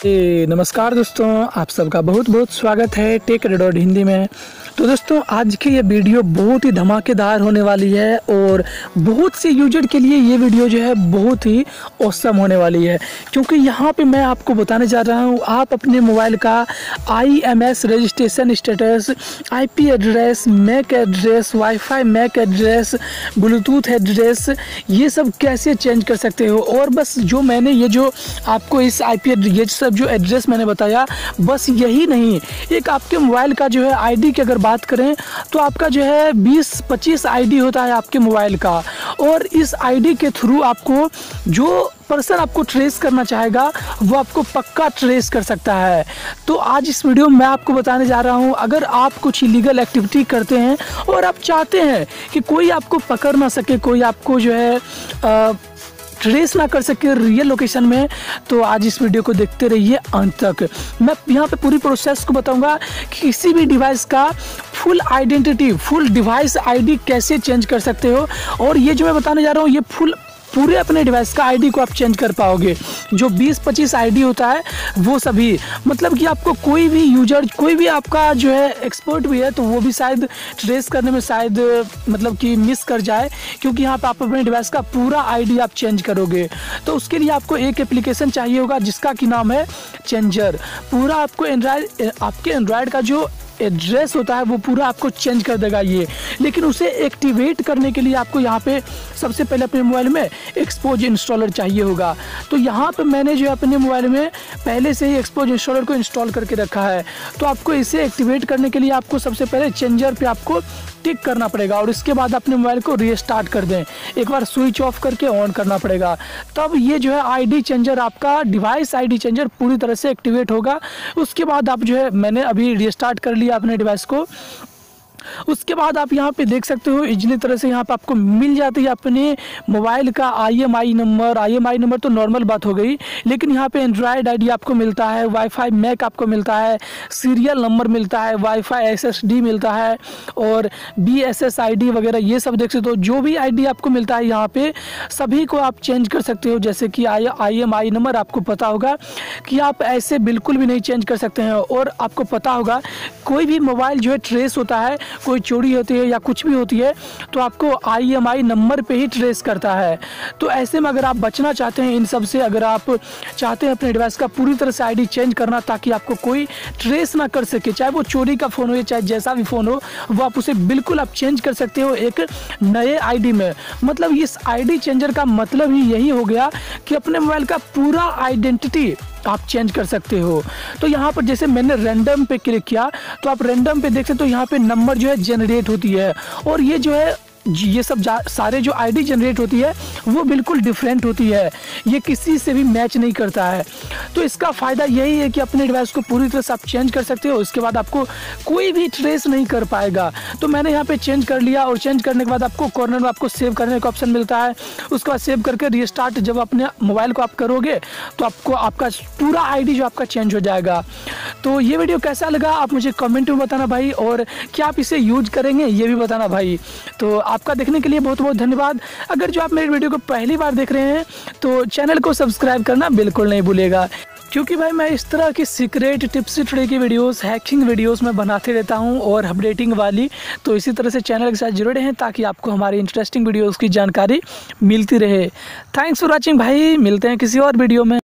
नमस्कार दोस्तों, आप सबका बहुत बहुत स्वागत है टेक रेडॉट हिंदी में। तो दोस्तों, आज की ये वीडियो बहुत ही धमाकेदार होने वाली है और बहुत से यूजर के लिए ये वीडियो जो है बहुत ही औसम होने वाली है, क्योंकि यहाँ पे मैं आपको बताने जा रहा हूँ आप अपने मोबाइल का IMS registration status, IP address, mac address, wifi mac address, bluetooth address, ये सब कैसे चेंज कर सकते हो। और बस जो मैंने ये जो आपको इस IP ये सब जो एड्रेस मैंने बताया, बस यही नहीं, एक आपके मोबाइल का जो है ID की अगर बात करें तो आपका जो है 20-25 ID होता है आपके मोबाइल का, और इस ID के थ्रू आपको जो पर्सन आपको ट्रेस करना चाहेगा वो आपको पक्का ट्रेस कर सकता है। तो आज इस वीडियो में मैं आपको बताने जा रहा हूं, अगर आप कुछ इलीगल एक्टिविटी करते हैं और आप चाहते हैं कि कोई आपको पकड़ ना सके, कोई आपको जो है ट्रेस ना कर सके रियल लोकेशन में, तो आज इस वीडियो को देखते रहिए अंत तक। मैं यहाँ पे पूरी प्रोसेस को बताऊंगा कि किसी भी डिवाइस का full identity, full device ID कैसे चेंज कर सकते हो। और ये जो मैं बताने जा रहा हूँ, ये पूरे अपने डिवाइस का ID को आप चेंज कर पाओगे। जो 20-25 ID होता है वो सभी, मतलब कि आपको कोई भी यूजर, कोई भी आपका जो है एक्सपर्ट भी है तो वो भी शायद ट्रेस करने में शायद मतलब कि मिस कर जाए, क्योंकि यहाँ पे आप अपने डिवाइस का पूरा ID आप चेंज करोगे। तो उसके लिए आपको एक एप्लीकेशन चाहिए होगा जिसका कि नाम है चेंजर। पूरा आपको आपके एंड्रॉयड का जो एड्रेस होता है वो पूरा आपको चेंज कर देगा ये। लेकिन उसे एक्टिवेट करने के लिए आपको यहाँ पे सबसे पहले अपने मोबाइल में एक्सपोज इंस्टॉलर चाहिए होगा। तो यहाँ पे मैंने जो है अपने मोबाइल में पहले से ही एक्सपोज इंस्टॉलर को इंस्टॉल करके रखा है। तो आपको इसे एक्टिवेट करने के लिए आपको सबसे पहले चेंजर पे आपको टिक करना पड़ेगा और इसके बाद अपने मोबाइल को रीस्टार्ट कर दें, एक बार स्विच ऑफ करके ऑन करना पड़ेगा। तब ये जो है ID चेंजर, आपका डिवाइस ID चेंजर पूरी तरह से एक्टिवेट होगा। उसके बाद आप जो है, मैंने अभी रीस्टार्ट कर लिया अपने डिवाइस को। उसके बाद आप यहाँ पे देख सकते हो इजली तरह से यहाँ पे आपको मिल जाती है अपने मोबाइल का IMI नंबर तो नॉर्मल बात हो गई, लेकिन यहाँ पे एंड्रॉयड ID आपको मिलता है, वाईफाई मैक आपको मिलता है, सीरियल नंबर मिलता है, वाईफाई SSD मिलता है और BSSID वगैरह, ये सब देख सकते हो। जो भी ID आपको मिलता है यहाँ पे सभी को आप चेंज कर सकते हो। जैसे कि IMI नंबर आपको पता होगा कि आप ऐसे बिल्कुल भी नहीं चेंज कर सकते हैं। और आपको पता होगा कोई भी मोबाइल जो है ट्रेस होता है, कोई चोरी होती है या कुछ भी होती है तो आपको IMI नंबर पे ही ट्रेस करता है। तो ऐसे में अगर आप बचना चाहते हैं इन सब से, अगर आप चाहते हैं अपने डिवाइस का पूरी तरह से ID चेंज करना ताकि आपको कोई ट्रेस ना कर सके, चाहे वो चोरी का फ़ोन हो या चाहे जैसा भी फ़ोन हो, वो आप उसे बिल्कुल आप चेंज कर सकते हो एक नए ID में। मतलब इस ID चेंजर का मतलब ही यही हो गया कि अपने मोबाइल का पूरा आइडेंटिटी आप चेंज कर सकते हो। तो यहाँ पर जैसे मैंने रैंडम पे क्लिक किया तो आप रैंडम पे देख सकते हो यहाँ पे नंबर जो है जनरेट होती है, और ये जो है ये सब सारे जो ID जनरेट होती है वो बिल्कुल डिफरेंट होती है, ये किसी से भी मैच नहीं करता है। तो इसका फ़ायदा यही है कि अपने डिवाइस को पूरी तरह से आप चेंज कर सकते हो, उसके बाद आपको कोई भी ट्रेस नहीं कर पाएगा। तो मैंने यहाँ पे चेंज कर लिया, और चेंज करने के बाद आपको कॉर्नर में आपको सेव करने का ऑप्शन मिलता है। उसके बाद सेव करके रीस्टार्ट जब अपने मोबाइल को आप करोगे तो आपको आपका पूरा ID जो आपका चेंज हो जाएगा। तो ये वीडियो कैसा लगा आप मुझे कमेंट में बताना भाई, और क्या आप इसे यूज करेंगे ये भी बताना भाई। तो आपका देखने के लिए बहुत बहुत धन्यवाद। अगर जो आप मेरे वीडियो को पहली बार देख रहे हैं तो चैनल को सब्सक्राइब करना बिल्कुल नहीं भूलिएगा, क्योंकि भाई मैं इस तरह की सीक्रेट टिप्स ट्रे की वीडियोस, हैकिंग वीडियोस मैं बनाते रहता हूं और अपडेटिंग वाली। तो इसी तरह से चैनल के साथ जुड़े रहें ताकि आपको हमारी इंटरेस्टिंग वीडियोस की जानकारी मिलती रहे। थैंक्स फॉर वॉचिंग भाई, मिलते हैं किसी और वीडियो में।